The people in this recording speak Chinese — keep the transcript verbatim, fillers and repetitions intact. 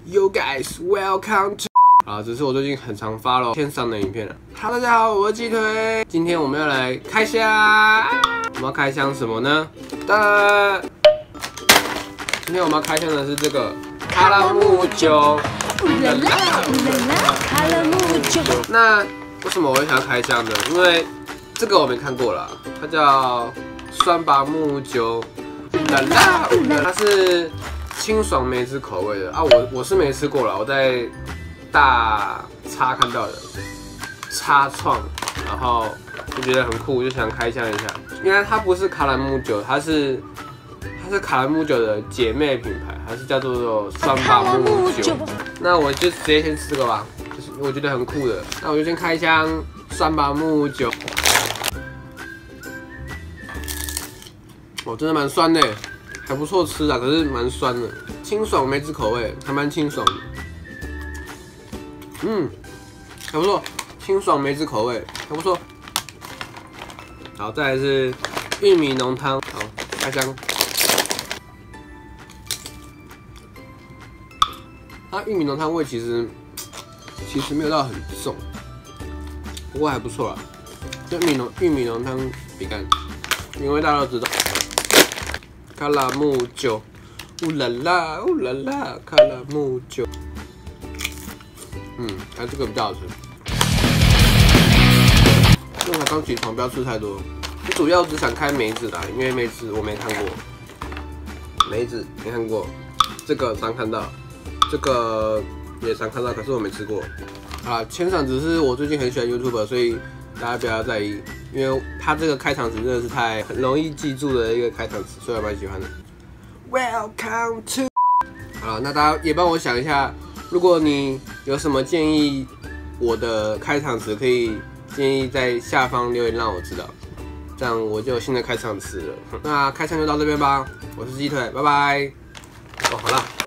Yo guys, welcome to 啊，这是我最近很常发了天上的影片了。Hello， 大家好，我是鸡腿。今天我们要来开箱，我们要开箱什么呢？哒！今天我们要开箱的是这个卡拉木酒。 啦啦啦啦，卡拉木酒。 那为什么我会想要开箱呢？因为这个我没看过啦，它叫酸拔木酒。啦啦，它是清爽梅子口味的啊，我我是没吃过啦，我在大叉看到的叉创，然后就觉得很酷，就想开箱一下。原来它不是卡拉木酒，它是它是卡拉木酒的姐妹品牌，它是叫做酸拔木酒。那我就直接先吃这个吧，就是我觉得很酷的。那我就先开箱酸拔木酒。哦，真的蛮酸的，还不错吃啊，可是蛮酸的，清爽梅子口味，还蛮清爽的。嗯，还不错，清爽梅子口味，还不错。好，再来是玉米浓汤，好，开箱。它玉米浓汤味其实其实没有到很重，不过还不错啦。就玉米浓玉米浓汤比干，因为大家都知道。卡拉木酒，乌啦啦，乌啦啦，卡拉木酒。嗯，还这个比较好吃。因为我刚起床，不要吃太多。我主要只想开梅子啦，因为梅子我没看过，梅子没看过，这个常看到，这个也常看到，可是我没吃过。啊，前场只是我最近很喜欢 YouTube， 所以大家不要在意。因为他这个开场词真的是太很容易记住的一个开场词，所以我蛮喜欢的。Welcome to， 好了，那大家也帮我想一下，如果你有什么建议，我的开场词可以建议在下方留言让我知道，这样我就有新的开场词了。那开场就到这边吧，我是鸡腿，拜拜。哦，好啦。